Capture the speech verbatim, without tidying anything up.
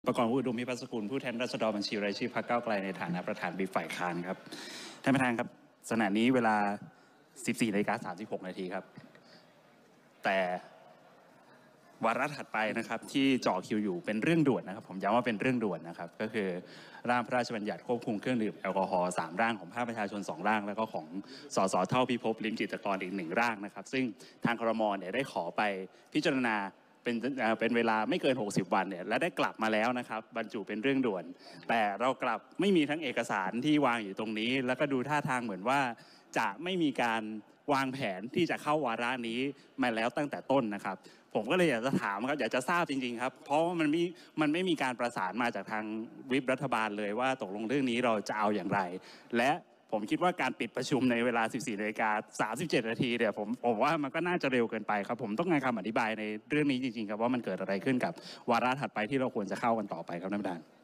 ประกอบอุดมพิพัฒน์สกุลผู้แทนราษฎรบัญชีรายชื่อพรรคก้าวไกลในฐานะประธานวิปฝ่ายค้านครับท่านประธานครับขณะนี้เวลา สิบสี่นาฬิกาสามสิบหกนาทีครับแต่วาระถัดไปนะครับที่จ่อคิวอยู่เป็นเรื่องด่วนนะครับผมย้ำว่าเป็นเรื่องด่วนนะครับก็คือร่างพระราชบัญญัติควบคุมเครื่องดื่มแอลกอฮอล์สามร่างของภาคประชาชนสองร่างแล้วก็ของสสเท่าพิภพลิ้มจิตรกรอีกหนึ่งร่างนะครับซึ่งทางครม.เนี่ยได้ขอไปพิจารณาเป็นเป็นเวลาไม่เกินหกสิบวันเนี่ยและได้กลับมาแล้วนะครับบรรจุเป็นเรื่องด่วนแต่เรากลับไม่มีทั้งเอกสารที่วางอยู่ตรงนี้แล้วก็ดูท่าทางเหมือนว่าจะไม่มีการวางแผนที่จะเข้าวาระนี้มาแล้วตั้งแต่ต้นนะครับผมก็เลยอยากจะถามครับอยากจะทราบจริงๆครับเพราะว่ามันมีมันไม่มีการประสานมาจากทางวิปรัฐบาลเลยว่าตกลงเรื่องนี้เราจะเอาอย่างไรและผมคิดว่าการปิดประชุมในเวลา สิบสี่นาฬิกาสามสิบเจ็ดนาทีเนี่ยผมผมว่ามันก็น่าจะเร็วเกินไปครับผมต้องการคำอธิบายในเรื่องนี้จริงๆครับว่ามันเกิดอะไรขึ้นกับวาระถัดไปที่เราควรจะเข้ากันต่อไปครับท่านประธาน